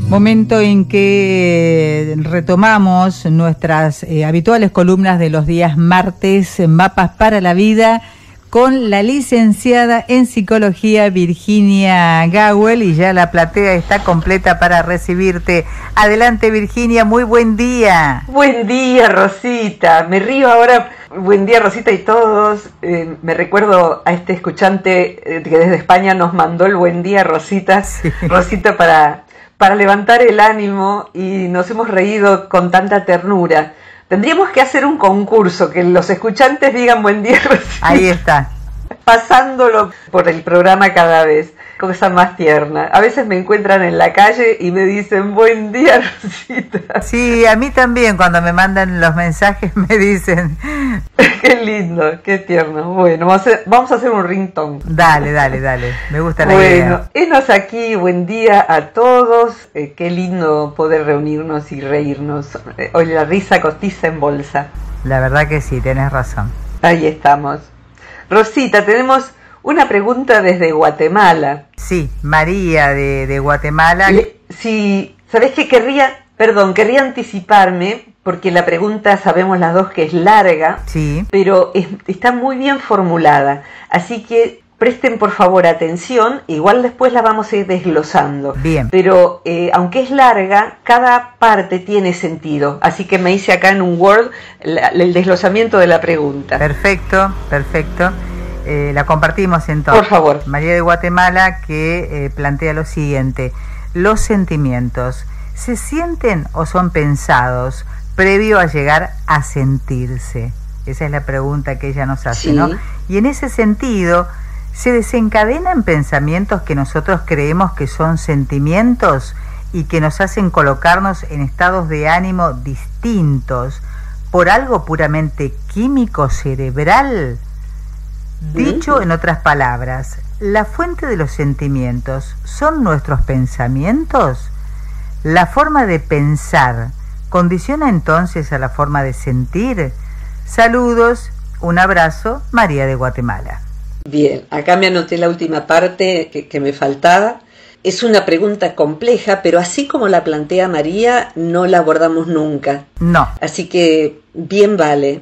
Momento en que retomamos nuestras habituales columnas de los días martes, Mapas para la Vida, con la licenciada en Psicología Virginia Gawel, y ya la platea está completa para recibirte. Adelante, Virginia, muy buen día. Buen día, Rosita. Me río ahora. Buen día, Rosita, y todos. Me recuerdo a este escuchante que desde España nos mandó el buen día, Rosita. Sí. Rosita, para levantar el ánimo, y nos hemos reído con tanta ternura. Tendríamos que hacer un concurso, que los escuchantes digan buen día, Rosita. Ahí está. Pasándolo por el programa cada vez, cosa más tierna. A veces me encuentran en la calle y me dicen buen día, Rosita. Sí, a mí también cuando me mandan los mensajes me dicen. Qué lindo, qué tierno. Bueno, vamos a hacer un ringtone. Dale, me gusta la idea. Bueno, enos aquí, buen día a todos. Qué lindo poder reunirnos y reírnos. Hoy la risa cotiza en bolsa. La verdad que sí, tenés razón. Ahí estamos. Rosita, tenemos una pregunta desde Guatemala. Sí, María de Guatemala. Sí, ¿sabés qué? Querría anticiparme, porque la pregunta sabemos las dos que es larga, sí, pero está muy bien formulada. Así que presten por favor atención, igual después la vamos a ir desglosando. Bien. Pero aunque es larga, cada parte tiene sentido. Así que me hice acá en un Word el desglosamiento de la pregunta. Perfecto. La compartimos entonces. Por favor. María de Guatemala, que plantea lo siguiente: los sentimientos, ¿se sienten o son pensados previo a llegar a sentirse? Esa es la pregunta que ella nos hace, sí, ¿no? Y en ese sentido, ¿se desencadenan pensamientos que nosotros creemos que son sentimientos y que nos hacen colocarnos en estados de ánimo distintos por algo puramente químico cerebral? Dicho en otras palabras, ¿la fuente de los sentimientos son nuestros pensamientos? ¿La forma de pensar condiciona entonces a la forma de sentir? Saludos, un abrazo, María de Guatemala. Bien, acá me anoté la última parte que me faltaba. Es una pregunta compleja, pero así como la plantea María, no la abordamos nunca. No. Así que bien vale.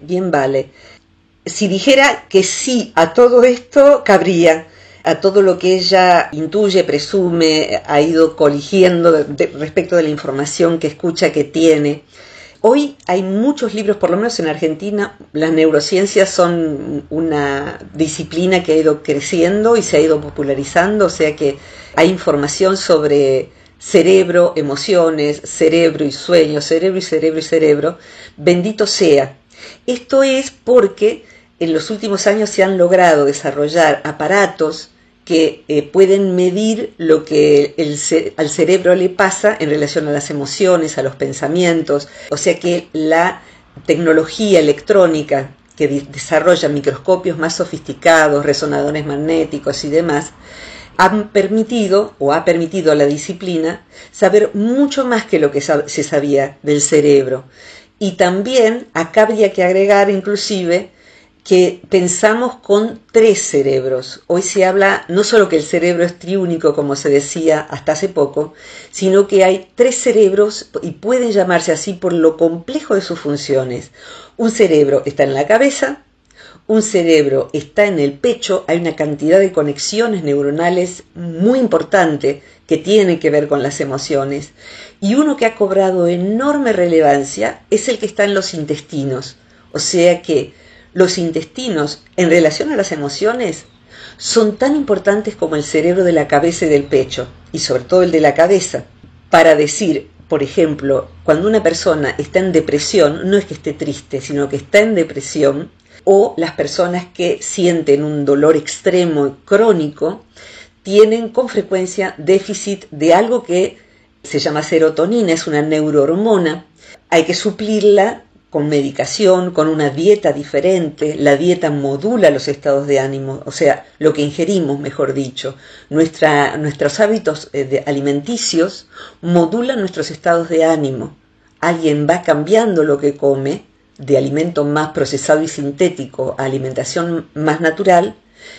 Si dijera que sí a todo esto, cabría. A todo lo que ella intuye, presume, ha ido coligiendo respecto de la información que escucha, que tiene. Hoy hay muchos libros, por lo menos en Argentina, las neurociencias son una disciplina que ha ido creciendo y se ha ido popularizando, o sea que hay información sobre cerebro, emociones, cerebro y sueños, cerebro y cerebro y cerebro. Bendito sea. Esto es porque en los últimos años se han logrado desarrollar aparatos que pueden medir lo que al cerebro le pasa en relación a las emociones, a los pensamientos. O sea que la tecnología electrónica que desarrolla microscopios más sofisticados, resonadores magnéticos y demás, ha permitido a la disciplina saber mucho más que lo que se sabía del cerebro. Y también acá habría que agregar inclusive que pensamos con 3 cerebros. Hoy se habla no solo que el cerebro es triúnico, como se decía hasta hace poco, sino que hay 3 cerebros y pueden llamarse así por lo complejo de sus funciones. Un cerebro está en la cabeza, un cerebro está en el pecho, hay una cantidad de conexiones neuronales muy importante que tiene que ver con las emociones, y uno que ha cobrado enorme relevancia es el que está en los intestinos. O sea que los intestinos, en relación a las emociones, son tan importantes como el cerebro de la cabeza y del pecho, y sobre todo el de la cabeza, para decir, por ejemplo, cuando una persona está en depresión, no es que esté triste, sino que está en depresión, o las personas que sienten un dolor extremo y crónico, tienen con frecuencia déficit de algo que se llama serotonina, es una neurohormona. Hay que suplirla con medicación, con una dieta diferente. La dieta modula los estados de ánimo, o sea, lo que ingerimos, mejor dicho. Nuestros hábitos alimenticios modulan nuestros estados de ánimo. Alguien va cambiando lo que come, de alimento más procesado y sintético a alimentación más natural,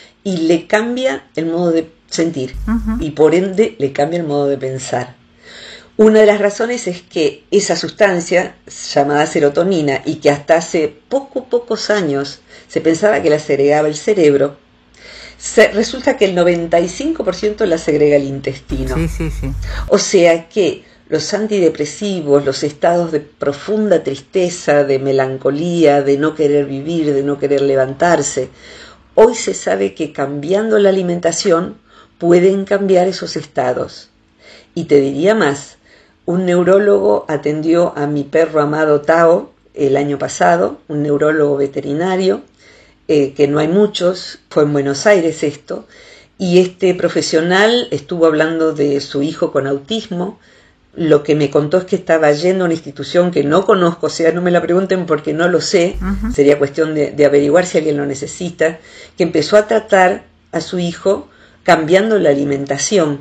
y le cambia el modo de sentir, y por ende le cambia el modo de pensar. Una de las razones es que esa sustancia llamada serotonina, y que hasta hace pocos años se pensaba que la segregaba el cerebro, resulta que el 95% la segrega el intestino. Sí. O sea que los antidepresivos, los estados de profunda tristeza, de melancolía, de no querer vivir, de no querer levantarse, hoy se sabe que cambiando la alimentación pueden cambiar esos estados. Y te diría más, un neurólogo atendió a mi perro amado Tao el año pasado, un neurólogo veterinario, que no hay muchos, fue en Buenos Aires esto, y este profesional estuvo hablando de su hijo con autismo. Lo que me contó es que estaba yendo a una institución que no conozco, o sea, no me la pregunten porque no lo sé, sería cuestión de averiguar si alguien lo necesita, que empezó a tratar a su hijo cambiando la alimentación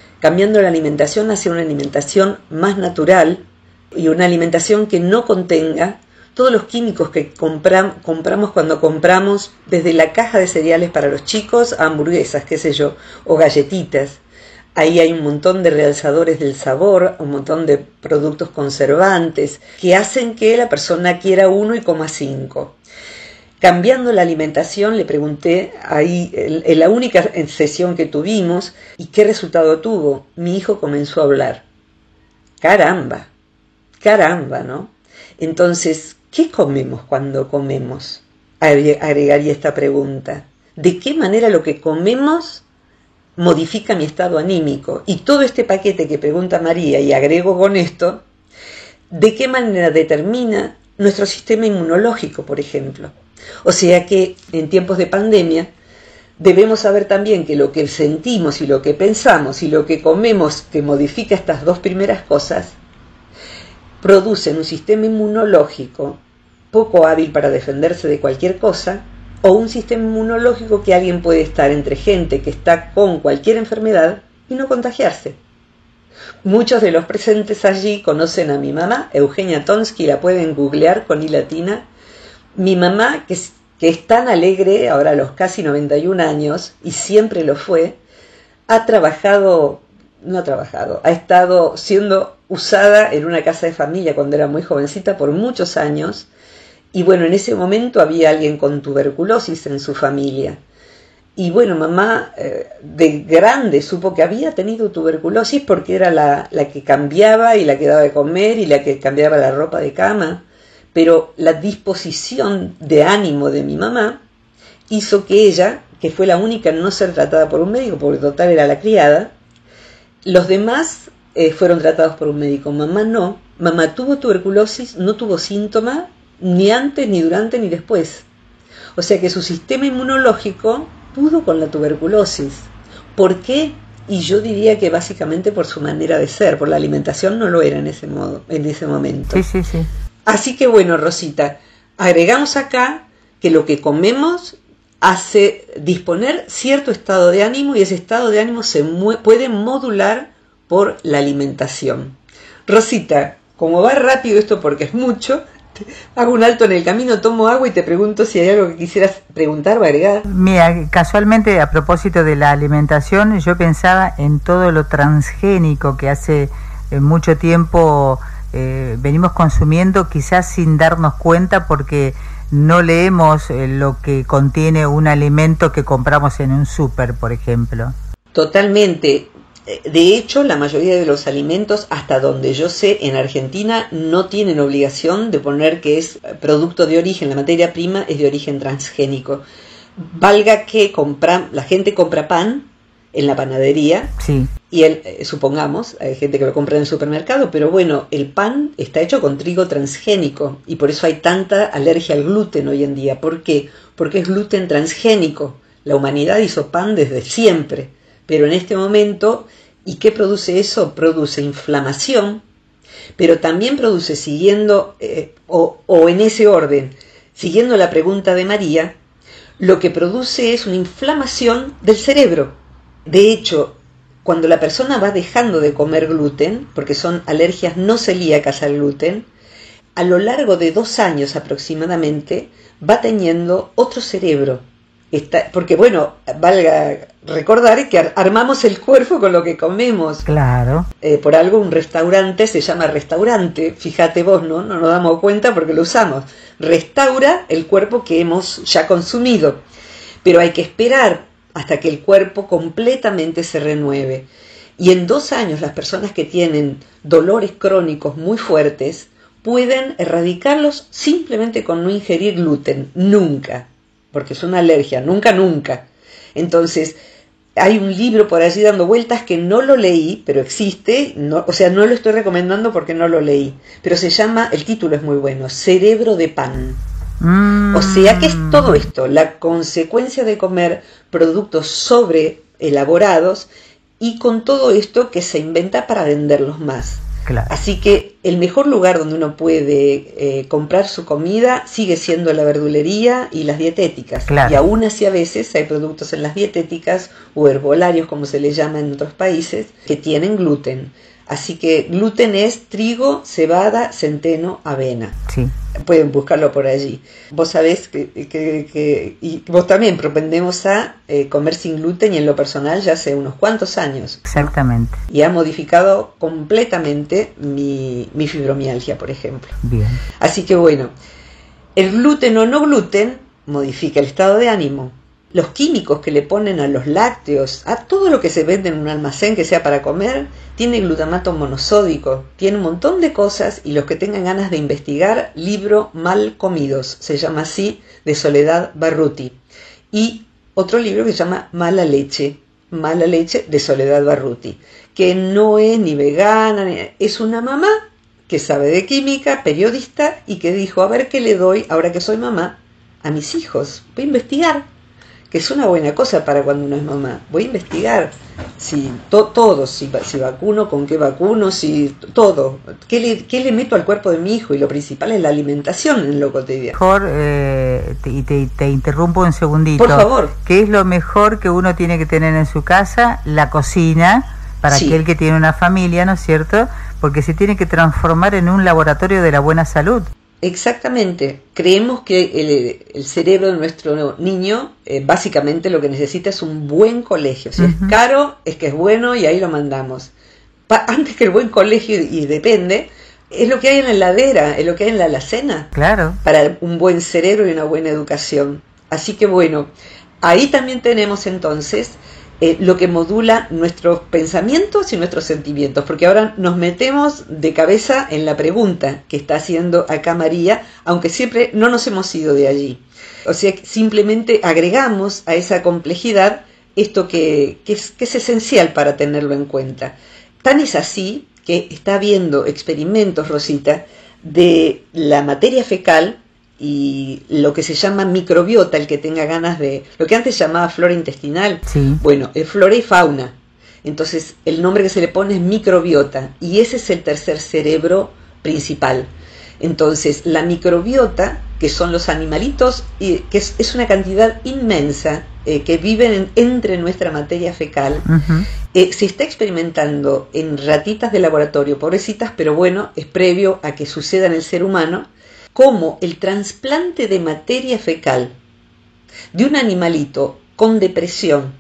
hacia una alimentación más natural y una alimentación que no contenga todos los químicos que compramos cuando compramos desde la caja de cereales para los chicos a hamburguesas, qué sé yo, o galletitas. Ahí hay un montón de realzadores del sabor, un montón de productos conservantes que hacen que la persona quiera uno y coma 5. Cambiando la alimentación, le pregunté ahí en la única sesión que tuvimos, ¿y qué resultado tuvo? Mi hijo comenzó a hablar. Caramba, ¿no? Entonces, ¿qué comemos cuando comemos? Agregaría esta pregunta. ¿De qué manera lo que comemos modifica mi estado anímico? Y todo este paquete que pregunta María, y agrego con esto, ¿de qué manera determina nuestro sistema inmunológico, por ejemplo? O sea que en tiempos de pandemia debemos saber también que lo que sentimos y lo que pensamos y lo que comemos, que modifica estas dos primeras cosas, producen un sistema inmunológico poco hábil para defenderse de cualquier cosa, o un sistema inmunológico que alguien puede estar entre gente que está con cualquier enfermedad y no contagiarse. Muchos de los presentes allí conocen a mi mamá, Eugenia Tonsky, la pueden googlear con i latina. Mi mamá, que es tan alegre, ahora a los casi 91 años, y siempre lo fue, ha estado siendo usada en una casa de familia cuando era muy jovencita por muchos años, y bueno, en ese momento había alguien con tuberculosis en su familia. Y bueno, mamá de grande supo que había tenido tuberculosis porque era la que cambiaba y la que daba de comer y la que cambiaba la ropa de cama. Pero la disposición de ánimo de mi mamá hizo que ella, que fue la única en no ser tratada por un médico, porque total era la criada, los demás fueron tratados por un médico. Mamá no. Mamá tuvo tuberculosis, no tuvo síntoma, ni antes, ni durante, ni después. O sea que su sistema inmunológico pudo con la tuberculosis. ¿Por qué? Y yo diría que básicamente por su manera de ser, por la alimentación no lo era en ese momento. Sí. Así que bueno, Rosita, agregamos acá que lo que comemos hace disponer cierto estado de ánimo y ese estado de ánimo se puede modular por la alimentación. Rosita, como va rápido esto porque es mucho, hago un alto en el camino, tomo agua y te pregunto si hay algo que quisieras preguntar o agregar. Mira, casualmente a propósito de la alimentación, yo pensaba en todo lo transgénico que hace mucho tiempo venimos consumiendo, quizás sin darnos cuenta porque no leemos lo que contiene un alimento que compramos en un súper, por ejemplo. Totalmente. De hecho, la mayoría de los alimentos, hasta donde yo sé, en Argentina no tienen obligación de poner que es producto de origen, la materia prima es de origen transgénico. Valga que la gente compra pan en la panadería, sí. Y supongamos, hay gente que lo compra en el supermercado, pero bueno, el pan está hecho con trigo transgénico y por eso hay tanta alergia al gluten hoy en día. ¿Por qué? Porque es gluten transgénico. La humanidad hizo pan desde siempre, pero en este momento, ¿y qué produce eso? Produce inflamación, pero también produce, siguiendo, o en ese orden, siguiendo la pregunta de María, lo que produce es una inflamación del cerebro. De hecho, cuando la persona va dejando de comer gluten, porque son alergias no celíacas al gluten, a lo largo de 2 años aproximadamente va teniendo otro cerebro. Porque bueno, valga recordar que armamos el cuerpo con lo que comemos. Claro. Por algo un restaurante se llama restaurante, fíjate vos, ¿no? No nos damos cuenta porque lo usamos. Restaura el cuerpo que hemos ya consumido, pero hay que esperar hasta que el cuerpo completamente se renueve. Y en 2 años las personas que tienen dolores crónicos muy fuertes pueden erradicarlos simplemente con no ingerir gluten, nunca, porque es una alergia, nunca. Entonces, hay un libro por allí dando vueltas que no lo leí, pero existe, no lo estoy recomendando porque no lo leí, pero se llama, el título es muy bueno, Cerebro de Pan. O sea, ¿qué es todo esto? La consecuencia de comer productos sobreelaborados y con todo esto que se inventa para venderlos más. Claro. Así que el mejor lugar donde uno puede comprar su comida sigue siendo la verdulería y las dietéticas. Claro. Y aún así a veces hay productos en las dietéticas o herbolarios, como se les llama en otros países, que tienen gluten. Así que gluten es trigo, cebada, centeno, avena. Sí. Pueden buscarlo por allí. Vos sabés y vos también propendemos a comer sin gluten, y en lo personal ya hace unos cuantos años. Exactamente. Y ha modificado completamente mi fibromialgia, por ejemplo. Bien. Así que bueno, el gluten o no gluten modifica el estado de ánimo. Los químicos que le ponen a los lácteos, a todo lo que se vende en un almacén que sea para comer, tiene glutamato monosódico, tiene un montón de cosas, y los que tengan ganas de investigar, libro Mal Comidos, se llama así, de Soledad Barruti. Y otro libro que se llama Mala Leche de Soledad Barruti, que no es ni vegana, es una mamá que sabe de química, periodista, y que dijo, a ver qué le doy, ahora que soy mamá, a mis hijos. Voy a investigar, que es una buena cosa para cuando uno es mamá. Voy a investigar si todo, si vacuno, con qué vacuno, si todo. ¿Qué le meto al cuerpo de mi hijo? Y lo principal es la alimentación en lo cotidiano. Mejor, te interrumpo un segundito. Por favor. ¿Qué es lo mejor que uno tiene que tener en su casa? La cocina, para Sí. aquel que tiene una familia, ¿no es cierto? Porque se tiene que transformar en un laboratorio de la buena salud. Exactamente. Creemos que el cerebro de nuestro niño básicamente lo que necesita es un buen colegio. Si es caro, es que es bueno y ahí lo mandamos. Antes que el buen colegio, y depende, es lo que hay en la heladera, es lo que hay en la alacena. Claro. Para un buen cerebro y una buena educación. Así que bueno, ahí también tenemos entonces lo que modula nuestros pensamientos y nuestros sentimientos, porque ahora nos metemos de cabeza en la pregunta que está haciendo acá María, aunque siempre no nos hemos ido de allí. O sea, simplemente agregamos a esa complejidad esto que es esencial para tenerlo en cuenta. Tan es así que está habiendo experimentos, Rosita, de la materia fecal y lo que se llama microbiota, el que tenga ganas de... Lo que antes se llamaba flora intestinal, Sí. bueno, es flora y fauna. Entonces, el nombre que se le pone es microbiota, y ese es el tercer cerebro principal. Entonces, la microbiota, que son los animalitos, y que es una cantidad inmensa que viven entre nuestra materia fecal, se está experimentando en ratitas de laboratorio, pobrecitas, pero bueno, es previo a que suceda en el ser humano, como el trasplante de materia fecal de un animalito con depresión,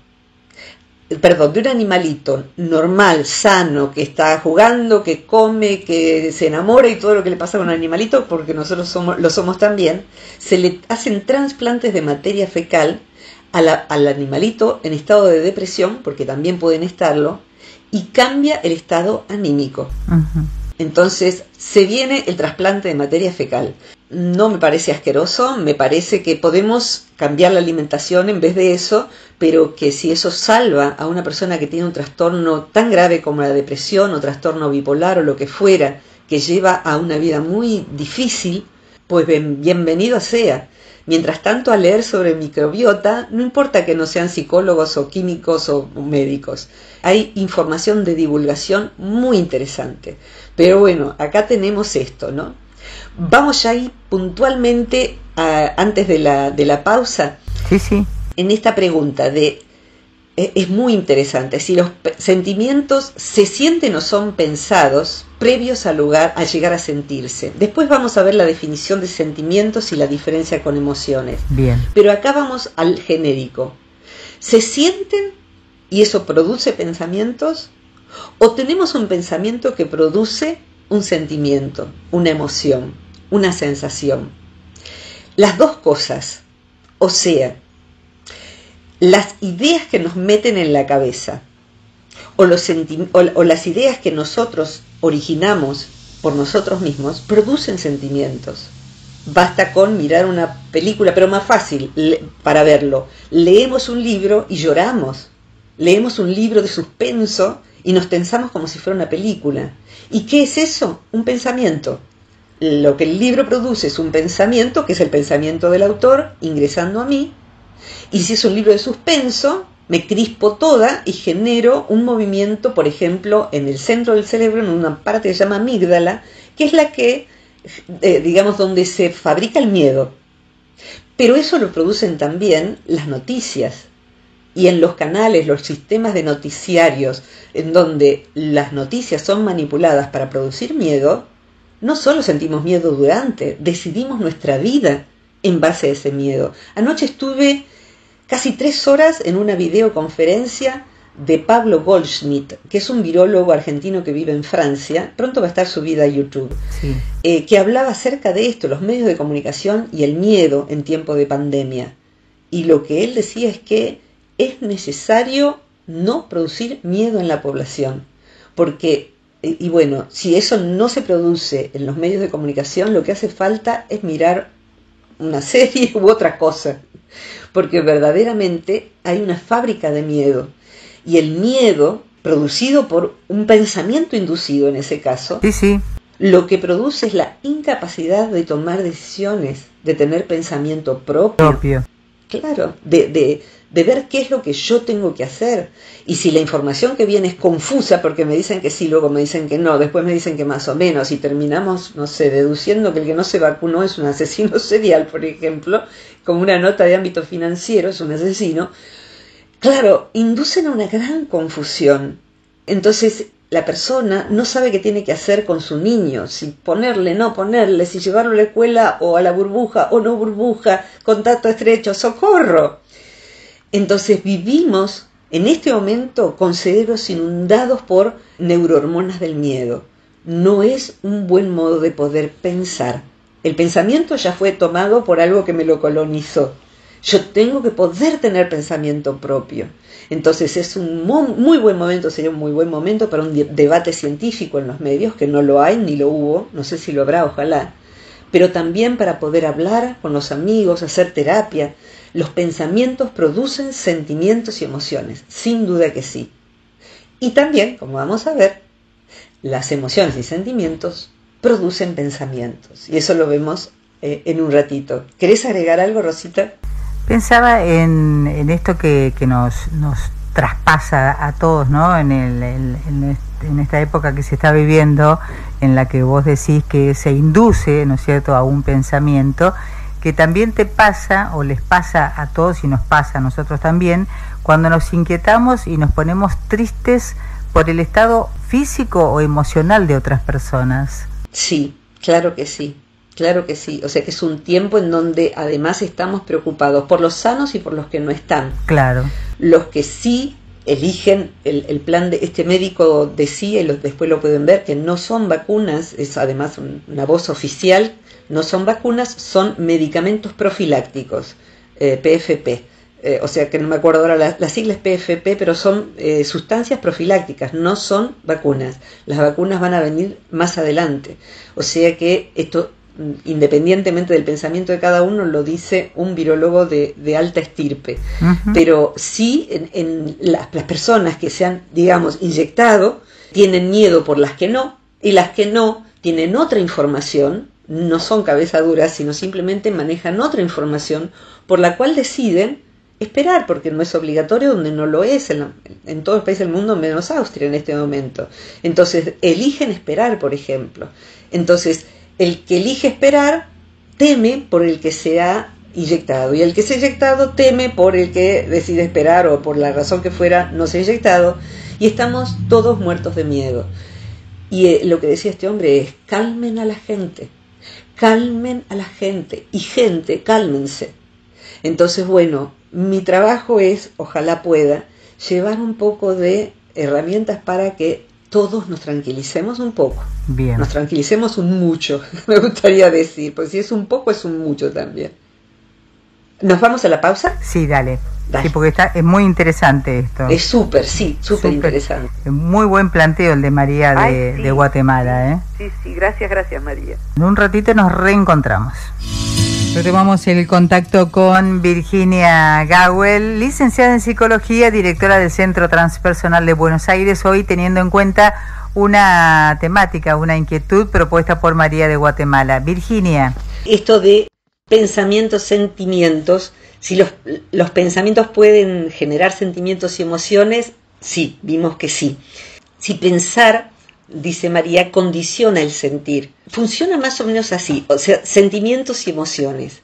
de un animalito normal, sano, que está jugando, que come, que se enamora y todo lo que le pasa a un animalito, porque nosotros lo somos también, se le hacen trasplantes de materia fecal al animalito en estado de depresión, porque también pueden estarlo, y cambia el estado anímico. Entonces se viene el trasplante de materia fecal. No me parece asqueroso, me parece que podemos cambiar la alimentación en vez de eso, pero que si eso salva a una persona que tiene un trastorno tan grave como la depresión o trastorno bipolar o lo que fuera, que lleva a una vida muy difícil, pues bienvenido sea. Mientras tanto, a leer sobre microbiota, no importa que no sean psicólogos o químicos o médicos, hay información de divulgación muy interesante. Pero bueno, acá tenemos esto, ¿no? Vamos ya ahí puntualmente, antes de la pausa, Sí. en esta pregunta es muy interesante, si los sentimientos se sienten o son pensados previos al lugar a llegar a sentirse. Después vamos a ver la definición de sentimientos y la diferencia con emociones. Bien. Pero acá vamos al genérico. ¿Se sienten y eso produce pensamientos, o tenemos un pensamiento que produce un sentimiento, una emoción, una sensación. Las dos cosas, o sea, las ideas que nos meten en la cabeza o las ideas que nosotros originamos por nosotros mismos producen sentimientos. Basta con mirar una película, pero más fácil para verlo. Leemos un libro y lloramos. Leemos un libro de suspenso y nos tensamos como si fuera una película. ¿Y qué es eso? Un pensamiento. Lo que el libro produce es un pensamiento, que es el pensamiento del autor, ingresando a mí. Y si es un libro de suspenso, me crispo toda y genero un movimiento, por ejemplo, en el centro del cerebro, en una parte que se llama amígdala, que es la que, digamos, donde se fabrica el miedo. Pero eso lo producen también las noticias. Y en los canales, los sistemas de noticiarios, en donde las noticias son manipuladas para producir miedo, no solo sentimos miedo durante, decidimos nuestra vida en base a ese miedo. Anoche estuve casi 3 horas en una videoconferencia de Pablo Goldschmidt, que es un virólogo argentino que vive en Francia, pronto va a estar subida a YouTube, sí. Que hablaba acerca de esto, los medios de comunicación y el miedo en tiempo de pandemia. Y lo que él decía es que es necesario no producir miedo en la población, porque, y bueno, si eso no se produce en los medios de comunicación, lo que hace falta es mirar una serie u otra cosa, porque verdaderamente hay una fábrica de miedo, y el miedo producido por un pensamiento inducido en ese caso, sí. Lo que produce es la incapacidad de tomar decisiones, de tener pensamiento propio. Claro, de ver qué es lo que yo tengo que hacer. Y si la información que viene es confusa, porque me dicen que sí, luego me dicen que no, después me dicen que más o menos, y terminamos, no sé, deduciendo que el que no se vacunó es un asesino serial, por ejemplo, como una nota de ámbito financiero, es un asesino. Claro, inducen a una gran confusión. Entonces la persona no sabe qué tiene que hacer con su niño, si ponerle, no ponerle, si llevarlo a la escuela o a la burbuja o no burbuja, contacto estrecho, ¡socorro! Entonces vivimos en este momento con cerebros inundados por neurohormonas del miedo. No es un buen modo de poder pensar. El pensamiento ya fue tomado por algo que me lo colonizó. Yo tengo que poder tener pensamiento propio. Entonces es un muy buen momento, sería un muy buen momento para un debate científico en los medios, que no lo hay ni lo hubo, no sé si lo habrá, ojalá, pero también para poder hablar con los amigos, hacer terapia. Los pensamientos producen sentimientos y emociones, sin duda que sí. Y también, como vamos a ver, las emociones y sentimientos producen pensamientos, y eso lo vemos en un ratito. ¿Querés agregar algo, Rosita? Pensaba en esto que nos traspasa a todos, ¿no? En esta época que se está viviendo, en la que vos decís que se induce, ¿no es cierto?, a un pensamiento, que también te pasa o les pasa a todos y nos pasa a nosotros también, cuando nos inquietamos y nos ponemos tristes por el estado físico o emocional de otras personas. Sí, claro que sí. Claro que sí, o sea que es un tiempo en donde además estamos preocupados por los sanos y por los que no están. Claro. Los que sí eligen el plan de este médico decía, y después lo pueden ver, que no son vacunas, es además una voz oficial, no son vacunas, son medicamentos profilácticos, PFP. O sea que no me acuerdo ahora las siglas PFP, pero son sustancias profilácticas, no son vacunas. Las vacunas van a venir más adelante. O sea que esto, independientemente del pensamiento de cada uno, lo dice un virólogo de alta estirpe. Uh-huh. Pero sí, en las personas que se han, digamos, inyectado, tienen miedo por las que no, y las que no tienen otra información, no son cabeza duras, sino simplemente manejan otra información por la cual deciden esperar, porque no es obligatorio, donde no lo es, en todos los países del mundo, menos Austria en este momento. Entonces, eligen esperar, por ejemplo. Entonces, el que elige esperar teme por el que se ha inyectado, y el que se ha inyectado teme por el que decide esperar, o por la razón que fuera no se ha inyectado, y estamos todos muertos de miedo. Y lo que decía este hombre es: calmen a la gente, y gente, cálmense. Entonces, bueno, mi trabajo es, ojalá pueda, llevar un poco de herramientas para que todos nos tranquilicemos un poco. Bien. Nos tranquilicemos un mucho, me gustaría decir, porque si es un poco es un mucho también. ¿Nos vamos a la pausa? Sí, dale. Sí, porque es muy interesante esto. Es súper, sí, súper interesante. Muy buen planteo el de María de Guatemala, ¿eh? Sí, gracias María. En un ratito nos reencontramos. Retomamos el contacto con Virginia Gawel, licenciada en Psicología, directora del Centro Transpersonal de Buenos Aires, hoy teniendo en cuenta una temática, una inquietud propuesta por María de Guatemala. Virginia. Esto de pensamientos, sentimientos, si los pensamientos pueden generar sentimientos y emociones, sí, vimos que sí. Si pensar, dice María, condiciona el sentir. Funciona más o menos así, o sea, sentimientos y emociones.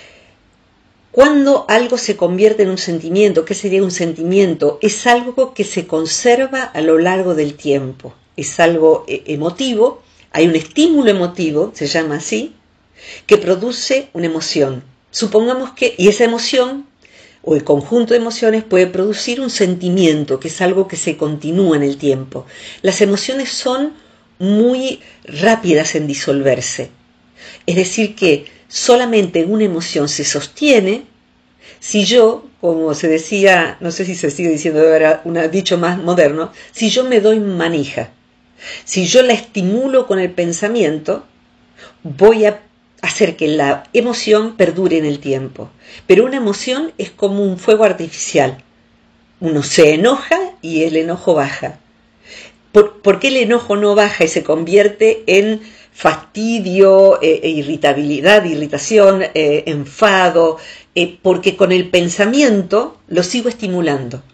Cuando algo se convierte en un sentimiento, ¿qué sería un sentimiento? Es algo que se conserva a lo largo del tiempo. Es algo emotivo, hay un estímulo emotivo, se llama así, que produce una emoción. Supongamos que, y esa emoción, o el conjunto de emociones, puede producir un sentimiento, que es algo que se continúa en el tiempo. Las emociones son muy rápidas en disolverse. Es decir, que solamente una emoción se sostiene si yo, como se decía, no sé si se sigue diciendo ahora un dicho más moderno, si yo me doy manija. Si yo la estimulo con el pensamiento, voy a hacer que la emoción perdure en el tiempo. Pero una emoción es como un fuego artificial. Uno se enoja y el enojo baja. ¿Por qué el enojo no baja y se convierte en fastidio, irritabilidad, irritación, enfado? Porque con el pensamiento lo sigo estimulando.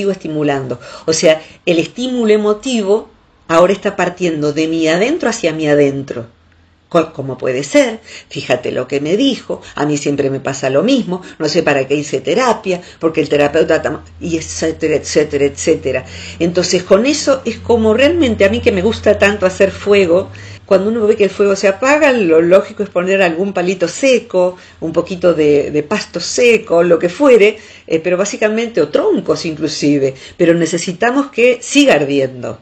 O sea, el estímulo emotivo ahora está partiendo de mi adentro hacia mi adentro. ¿Cómo puede ser? Fíjate lo que me dijo, a mí siempre me pasa lo mismo, no sé para qué hice terapia, porque el terapeuta... y etcétera, etcétera, etcétera. Entonces con eso es como realmente a mí que me gusta tanto hacer fuego, cuando uno ve que el fuego se apaga, lo lógico es poner algún palito seco, un poquito de pasto seco, lo que fuere, pero básicamente, o troncos inclusive, pero necesitamos que siga ardiendo.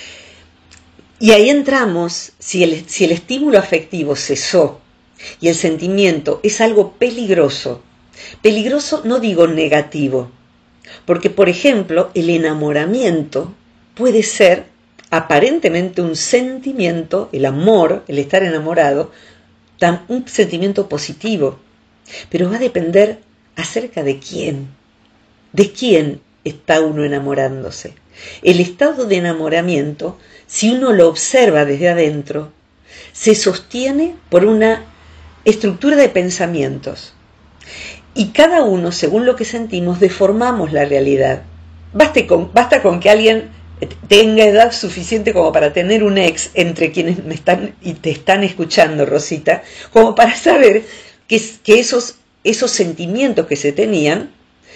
Y ahí entramos, si el estímulo afectivo cesó y el sentimiento es algo peligroso no digo negativo, porque por ejemplo el enamoramiento puede ser aparentemente un sentimiento, el amor, el estar enamorado, un sentimiento positivo, pero va a depender acerca de quién está uno enamorándose. El estado de enamoramiento, si uno lo observa desde adentro, se sostiene por una estructura de pensamientos. Y cada uno, según lo que sentimos, deformamos la realidad. Basta con que alguien tenga edad suficiente como para tener un ex, entre quienes me están y te están escuchando, Rosita, como para saber que esos sentimientos que se tenían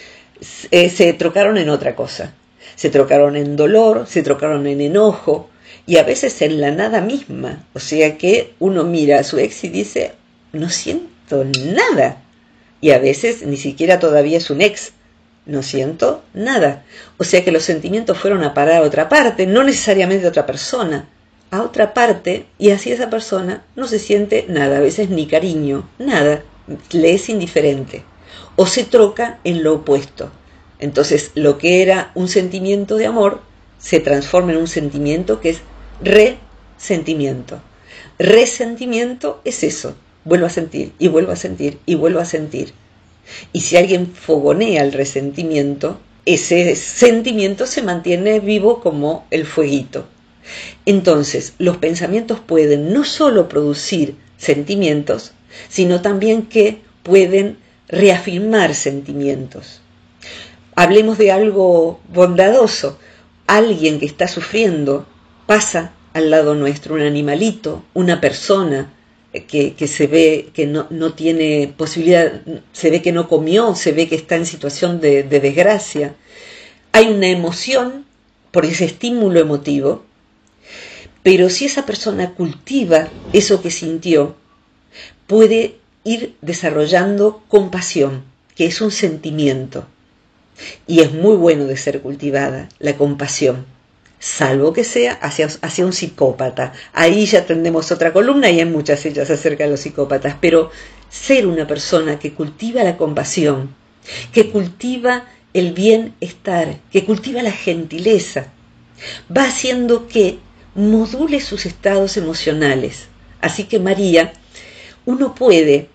se trocaron en otra cosa. Se trocaron en dolor, se trocaron en enojo y a veces en la nada misma. O sea que uno mira a su ex y dice, no siento nada. Y a veces ni siquiera todavía es un ex, no siento nada. O sea que los sentimientos fueron a parar a otra parte, no necesariamente a otra persona, a otra parte, y así esa persona no se siente nada, a veces ni cariño, nada, le es indiferente. O se troca en lo opuesto. Entonces, lo que era un sentimiento de amor se transforma en un sentimiento que es resentimiento. Resentimiento es eso, vuelvo a sentir, y vuelvo a sentir, y vuelvo a sentir. Y si alguien fogonea el resentimiento, ese sentimiento se mantiene vivo como el fueguito. Entonces, los pensamientos pueden no solo producir sentimientos, sino también que pueden reafirmar sentimientos. Hablemos de algo bondadoso. Alguien que está sufriendo pasa al lado nuestro, un animalito, una persona que se ve que no tiene posibilidad, se ve que no comió, se ve que está en situación de desgracia. Hay una emoción por ese estímulo emotivo, pero si esa persona cultiva eso que sintió, puede ir desarrollando compasión, que es un sentimiento. y es muy bueno de ser cultivada, la compasión, salvo que sea hacia un psicópata. Ahí ya tendremos otra columna y hay muchas ellas acerca de los psicópatas, pero ser una persona que cultiva la compasión, que cultiva el bienestar, que cultiva la gentileza, va haciendo que module sus estados emocionales. Así que María, uno puede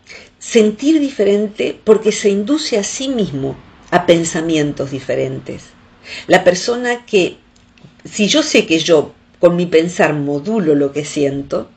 sentir diferente porque se induce a sí mismo a pensamientos diferentes. La persona que, si yo sé que yo con mi pensar modulo lo que siento,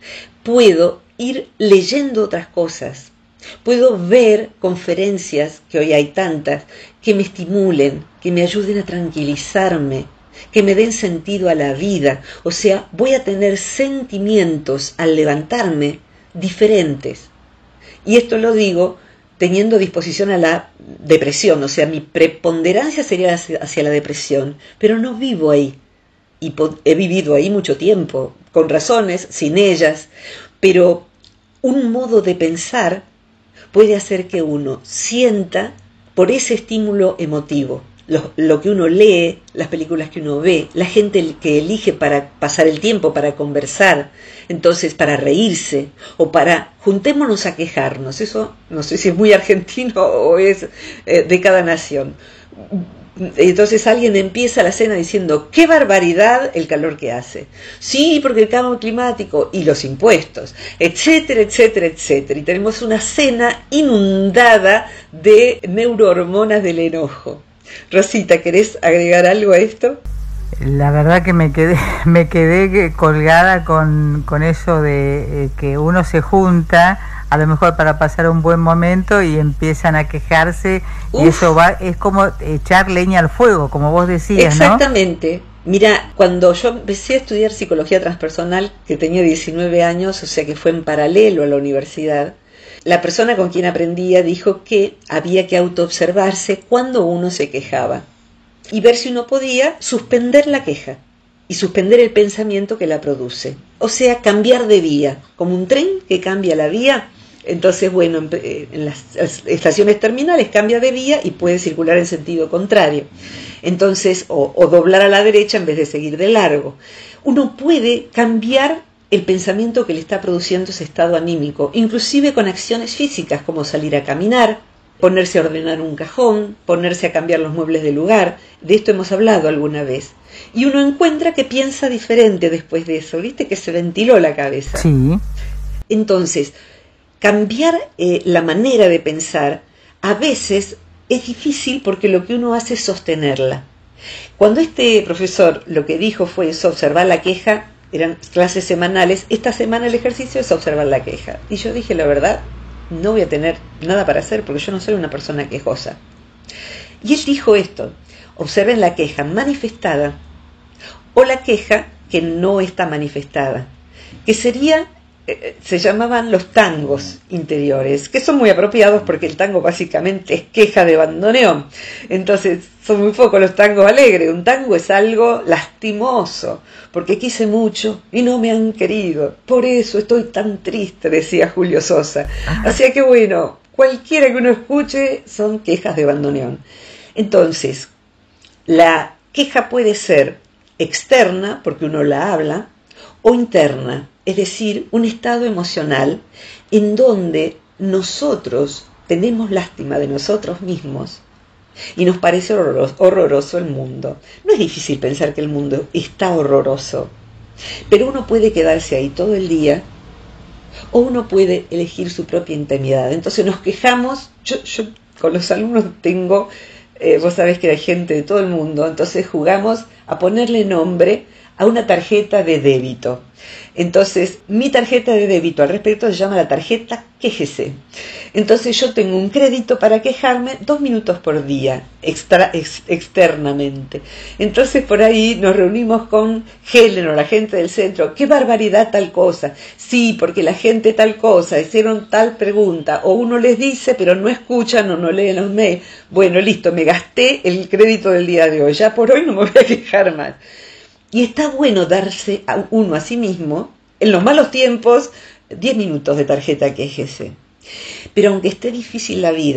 puedo ir leyendo otras cosas, puedo ver conferencias, que hoy hay tantas, que me estimulen, que me ayuden a tranquilizarme, que me den sentido a la vida. O sea, voy a tener sentimientos al levantarme diferentes. Y esto lo digo teniendo disposición a la depresión, o sea, mi preponderancia sería hacia la depresión, pero no vivo ahí. Y he vivido ahí mucho tiempo, con razones, sin ellas, pero un modo de pensar puede hacer que uno sienta por ese estímulo emotivo. Lo que uno lee, las películas que uno ve, la gente que elige para pasar el tiempo, para conversar, entonces para reírse o para juntémonos a quejarnos. Eso no sé si es muy argentino o es de cada nación. Entonces alguien empieza la cena diciendo ¡qué barbaridad el calor que hace! Sí, porque el cambio climático y los impuestos, etcétera, etcétera, etcétera. Y tenemos una cena inundada de neurohormonas del enojo. Rosita, ¿querés agregar algo a esto? La verdad que me quedé colgada con eso de que uno se junta a lo mejor para pasar un buen momento y empiezan a quejarse. Uf. Y eso es como echar leña al fuego, como vos decías, exactamente, ¿no? Mira, cuando yo empecé a estudiar psicología transpersonal, que tenía 19 años, o sea que fue en paralelo a la universidad, la persona con quien aprendía dijo que había que autoobservarse cuando uno se quejaba y ver si uno podía suspender la queja y suspender el pensamiento que la produce. O sea, cambiar de vía, como un tren que cambia la vía. Entonces, bueno, en las estaciones terminales cambia de vía y puede circular en sentido contrario. Entonces, o doblar a la derecha en vez de seguir de largo. Uno puede cambiar el pensamiento que le está produciendo ese estado anímico, inclusive con acciones físicas como salir a caminar, ponerse a ordenar un cajón, ponerse a cambiar los muebles de lugar. De esto hemos hablado alguna vez. Y uno encuentra que piensa diferente después de eso, ¿viste? Que se ventiló la cabeza. Sí. Entonces, cambiar la manera de pensar a veces es difícil porque lo que uno hace es sostenerla. Cuando este profesor lo que dijo fue eso, observar la queja, eran clases semanales, esta semana el ejercicio es observar la queja. Y yo dije, la verdad, no voy a tener nada para hacer porque yo no soy una persona quejosa. Y él dijo esto, observen la queja manifestada o la queja que no está manifestada, que sería, se llamaban los tangos interiores, que son muy apropiados porque el tango básicamente es queja de bandoneón. Entonces son muy pocos los tangos alegres. Un tango es algo lastimoso, porque quise mucho y no me han querido, por eso estoy tan triste, decía Julio Sosa. Así que bueno, cualquiera que uno escuche son quejas de bandoneón. Entonces, la queja puede ser externa, porque uno la habla, o interna, es decir, un estado emocional en donde nosotros tenemos lástima de nosotros mismos y nos parece horroroso el mundo. No es difícil pensar que el mundo está horroroso, pero uno puede quedarse ahí todo el día o uno puede elegir su propia intimidad. Entonces nos quejamos, yo con los alumnos tengo, vos sabés que hay gente de todo el mundo, entonces jugamos a ponerle nombre a una tarjeta de débito. Entonces, mi tarjeta de débito al respecto se llama la tarjeta Quéjese. Entonces, yo tengo un crédito para quejarme 2 minutos por día, externamente. Entonces, por ahí nos reunimos con Helen o la gente del centro. ¡Qué barbaridad tal cosa! Sí, porque la gente tal cosa, hicieron tal pregunta. O uno les dice, pero no escuchan o no leen los mails. Bueno, listo, me gasté el crédito del día de hoy. Ya por hoy no me voy a quejar más. Y está bueno darse a uno a sí mismo, en los malos tiempos, 10 minutos de tarjeta Quéjese. Pero aunque esté difícil la vida,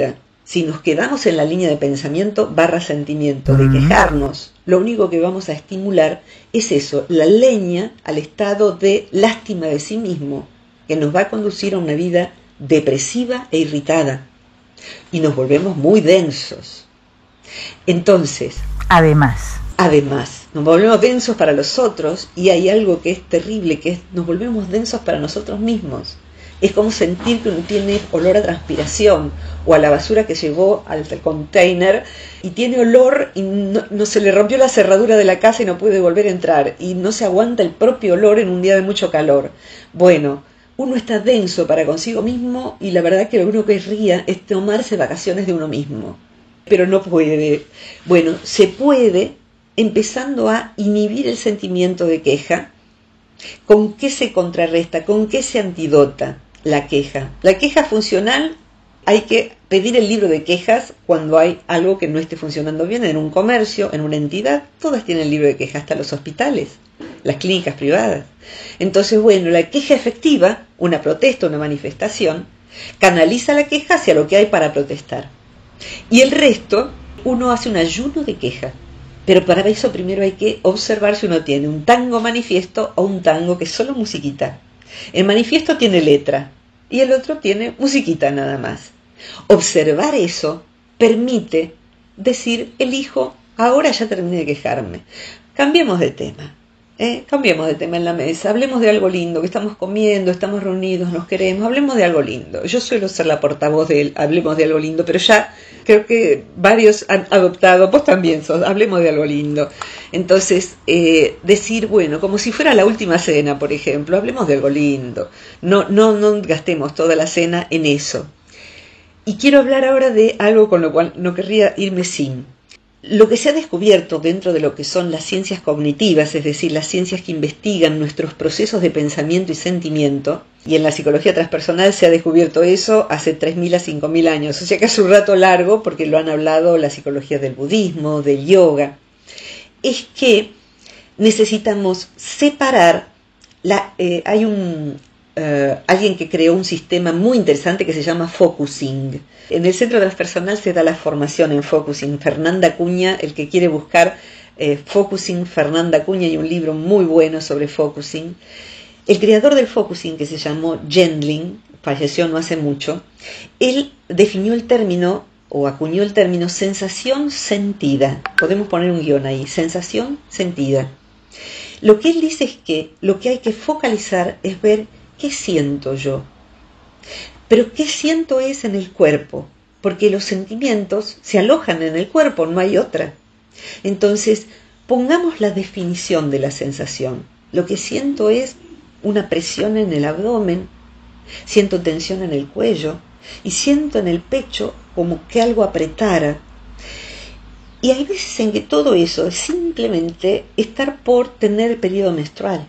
si nos quedamos en la línea de pensamiento / sentimiento, de quejarnos, lo único que vamos a estimular es eso, la leña al estado de lástima de sí mismo, que nos va a conducir a una vida depresiva e irritada. Y nos volvemos muy densos. Entonces, además, nos volvemos densos para los otros, y hay algo que es terrible, que es nos volvemos densos para nosotros mismos. Es como sentir que uno tiene olor a transpiración o a la basura que llevó al container y tiene olor y no se le rompió la cerradura de la casa y no puede volver a entrar y no se aguanta el propio olor en un día de mucho calor. Bueno, uno está denso para consigo mismo y la verdad que lo único que querría es tomarse vacaciones de uno mismo. Pero no puede. Bueno, se puede empezando a inhibir el sentimiento de queja. ¿Con qué se contrarresta? ¿Con qué se antidota la queja? La queja funcional, hay que pedir el libro de quejas cuando hay algo que no esté funcionando bien en un comercio, en una entidad. Todas tienen el libro de quejas, hasta los hospitales, las clínicas privadas. Entonces, bueno, la queja efectiva, una protesta, una manifestación, canaliza la queja hacia lo que hay para protestar. Y el resto, uno hace un ayuno de queja. Pero para eso primero hay que observar si uno tiene un tango manifiesto o un tango que es solo musiquita. El manifiesto tiene letra y el otro tiene musiquita nada más. Observar eso permite decir, elijo, ahora ya terminé de quejarme. Cambiemos de tema. Cambiemos de tema en la mesa, hablemos de algo lindo, que estamos comiendo, estamos reunidos, nos queremos, hablemos de algo lindo. Yo suelo ser la portavoz de hablemos de algo lindo, pero ya creo que varios han adoptado, vos también sos, hablemos de algo lindo. Entonces, decir, bueno, como si fuera la última cena, por ejemplo, hablemos de algo lindo, no gastemos toda la cena en eso. Y quiero hablar ahora de algo con lo cual no querría irme sin. Lo que se ha descubierto dentro de lo que son las ciencias cognitivas, es decir, las ciencias que investigan nuestros procesos de pensamiento y sentimiento, y en la psicología transpersonal se ha descubierto eso hace 3.000 a 5.000 años, o sea que es un rato largo porque lo han hablado la psicología del budismo, del yoga, es que necesitamos separar, hay alguien que creó un sistema muy interesante que se llama focusing. En el centro transpersonal se da la formación en focusing. Fernanda Acuña, el que quiere buscar focusing, Fernanda Acuña, hay un libro muy bueno sobre focusing. El creador del focusing, que se llamó Gendlin, falleció no hace mucho, él definió el término, o acuñó el término, sensación sentida. Podemos poner un guión ahí, sensación sentida. Lo que él dice es que lo que hay que focalizar es ver qué siento yo. Pero qué siento es en el cuerpo, porque los sentimientos se alojan en el cuerpo, no hay otra. Entonces, pongamos la definición de la sensación. Lo que siento es una presión en el abdomen, siento tensión en el cuello y siento en el pecho como que algo apretara. Y hay veces en que todo eso es simplemente estar por tener el periodo menstrual.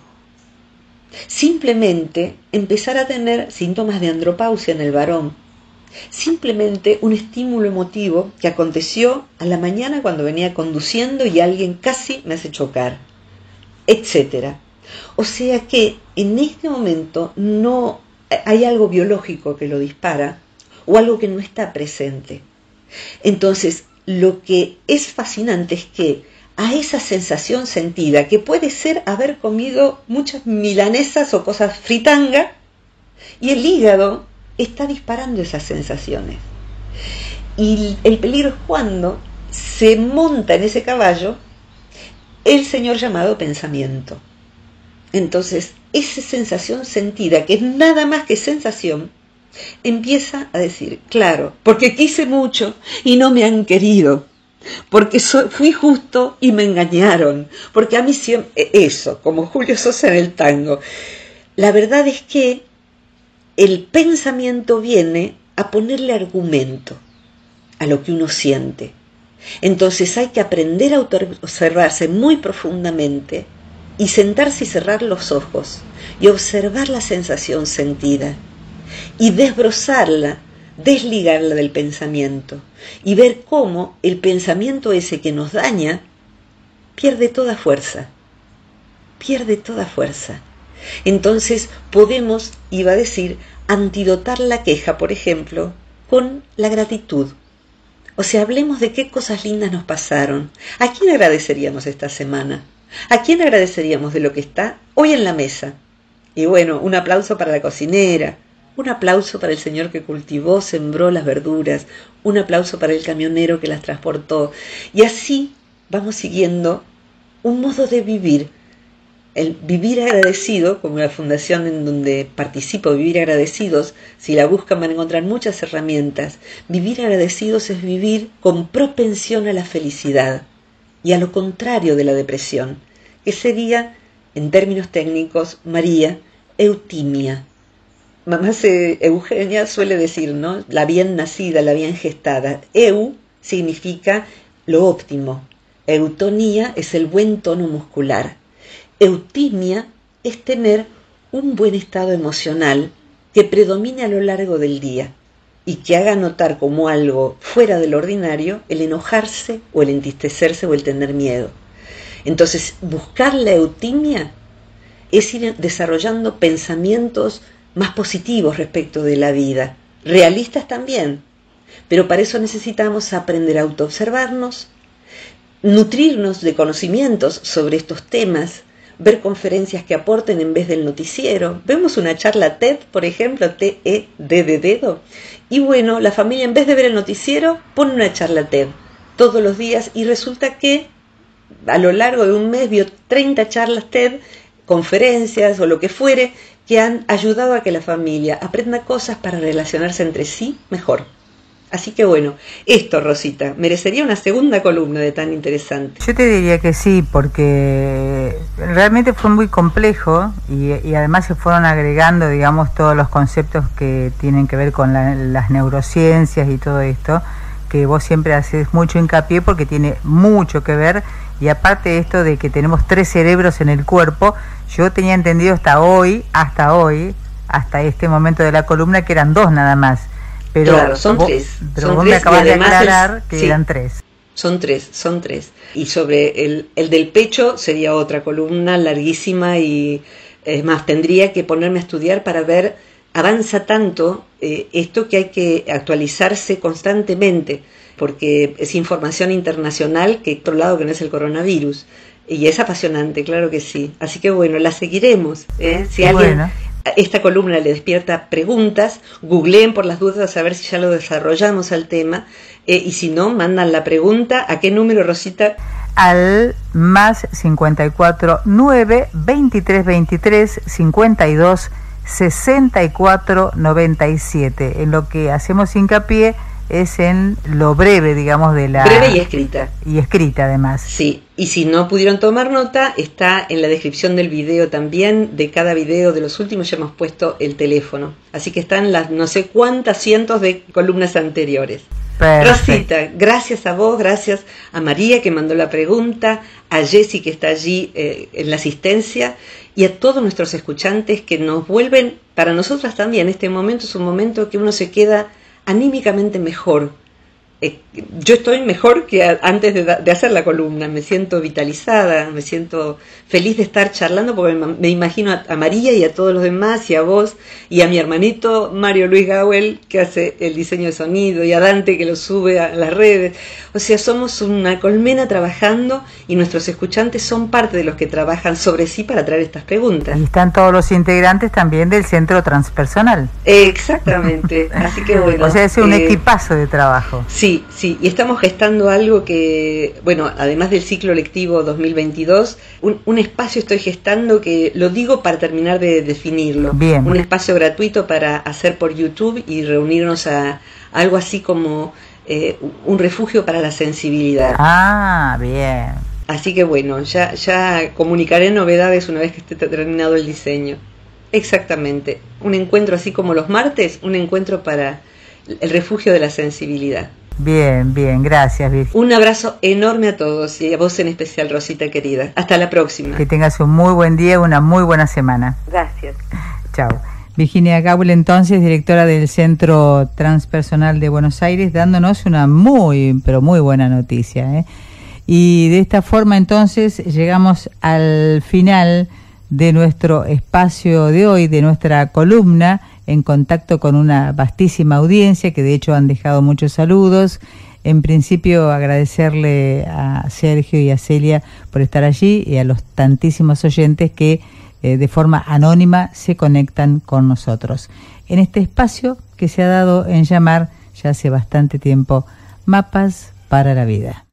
Simplemente empezar a tener síntomas de andropausia en el varón. Simplemente un estímulo emotivo que aconteció a la mañana cuando venía conduciendo y alguien casi me hace chocar, etcétera. O sea que en este momento no hay algo biológico que lo dispara o algo que no está presente. Entonces, lo que es fascinante es que a esa sensación sentida, que puede ser haber comido muchas milanesas o cosas fritanga, y el hígado está disparando esas sensaciones. Y el peligro es cuando se monta en ese caballo el señor llamado pensamiento. Entonces, esa sensación sentida, que es nada más que sensación, empieza a decir, claro, porque quise mucho y no me han querido, porque fui justo y me engañaron, porque a mí siempre, eso, como Julio Sosa en el tango. La verdad es que el pensamiento viene a ponerle argumento a lo que uno siente. Entonces hay que aprender a observarse muy profundamente y sentarse y cerrar los ojos y observar la sensación sentida y desbrozarla, desligarla del pensamiento y ver cómo el pensamiento ese que nos daña pierde toda fuerza. Entonces podemos, iba a decir, antidotar la queja, por ejemplo, con la gratitud. O sea, hablemos de qué cosas lindas nos pasaron. ¿A quién agradeceríamos esta semana? ¿A quién agradeceríamos de lo que está hoy en la mesa? Y bueno, un aplauso para la cocinera, un aplauso para el señor que cultivó, sembró las verduras, un aplauso para el camionero que las transportó. Y así vamos siguiendo un modo de vivir. El vivir agradecido, como la fundación en donde participo, Vivir Agradecidos, si la buscan van a encontrar muchas herramientas. Vivir agradecidos es vivir con propensión a la felicidad y a lo contrario de la depresión, que sería, en términos técnicos, María, eutimia. Mamá Eugenia suele decir, ¿no? La bien nacida, la bien gestada. Eu significa lo óptimo. Eutonía es el buen tono muscular. Eutimia es tener un buen estado emocional que predomine a lo largo del día y que haga notar como algo fuera del ordinario el enojarse o el entristecerse o el tener miedo. Entonces, buscar la eutimia es ir desarrollando pensamientos más positivos respecto de la vida, realistas también, pero para eso necesitamos aprender a autoobservarnos, nutrirnos de conocimientos sobre estos temas, ver conferencias que aporten en vez del noticiero. Vemos una charla TED, por ejemplo, TED de dedo, y bueno, la familia en vez de ver el noticiero pone una charla TED todos los días y resulta que a lo largo de un mes vio 30 charlas TED, conferencias o lo que fuere, que han ayudado a que la familia aprenda cosas para relacionarse entre sí mejor. Así que bueno, esto, Rosita, merecería una segunda columna de tan interesante. Yo te diría que sí, porque realmente fue muy complejo y además se fueron agregando, digamos, todos los conceptos que tienen que ver con las neurociencias y todo esto, que vos siempre haces mucho hincapié porque tiene mucho que ver. Y aparte de esto de que tenemos 3 cerebros en el cuerpo, yo tenía entendido hasta este momento de la columna, que eran 2 nada más. Pero claro, son 3. Pero vos me acabas de aclarar que eran 3. Son 3. Y sobre el del pecho sería otra columna larguísima y es más, tendría que ponerme a estudiar para ver, avanza tanto esto que hay que actualizarse constantemente, porque es información internacional que otro lado que no es el coronavirus. Y es apasionante, claro que sí. Así que bueno, la seguiremos. Si alguien esta columna le despierta preguntas, googleen por las dudas a ver si ya lo desarrollamos al tema. Y si no, mandan la pregunta. ¿A qué número, Rosita? Al más 54 9 23 23 52 64 97. En lo que hacemos hincapié es en lo breve, digamos, de la... Breve y escrita. Y escrita, además. Sí, y si no pudieron tomar nota, está en la descripción del video también. De cada video de los últimos ya hemos puesto el teléfono. Así que están las no sé cuántas cientos de columnas anteriores. Perfecto. Rosita, gracias a vos, gracias a María que mandó la pregunta, a Jessy que está allí en la asistencia, y a todos nuestros escuchantes que nos vuelven, para nosotras también, este momento es un momento que uno se queda anímicamente mejor. Yo estoy mejor que antes de hacer la columna, me siento vitalizada, me siento feliz de estar charlando porque me imagino a María y a todos los demás y a vos y a mi hermanito Mario Luis Gawel que hace el diseño de sonido y a Dante que lo sube a las redes. O sea, somos una colmena trabajando y nuestros escuchantes son parte de los que trabajan sobre sí para traer estas preguntas. Y están todos los integrantes también del Centro Transpersonal. Exactamente, así que bueno. O sea, es un equipazo de trabajo. Sí, y estamos gestando algo que, bueno, además del ciclo lectivo 2022, un espacio estoy gestando que lo digo para terminar de definirlo. Bien. Un espacio gratuito para hacer por YouTube y reunirnos a algo así como un refugio para la sensibilidad. Ah, bien. Así que bueno, ya comunicaré novedades una vez que esté terminado el diseño. Exactamente. Un encuentro así como los martes, un encuentro para el refugio de la sensibilidad. Bien, gracias, Virginia. Un abrazo enorme a todos y a vos en especial, Rosita querida. Hasta la próxima. Que tengas un muy buen día, una muy buena semana. Gracias. Chao. Virginia Gawel, entonces, directora del Centro Transpersonal de Buenos Aires, dándonos una pero muy buena noticia, Y de esta forma, entonces, llegamos al final de nuestro espacio de hoy, de nuestra columna, en contacto con una vastísima audiencia, que de hecho han dejado muchos saludos, En principio, agradecerle a Sergio y a Celia por estar allí y a los tantísimos oyentes que de forma anónima se conectan con nosotros en este espacio que se ha dado en llamar ya hace bastante tiempo Mapas para la Vida.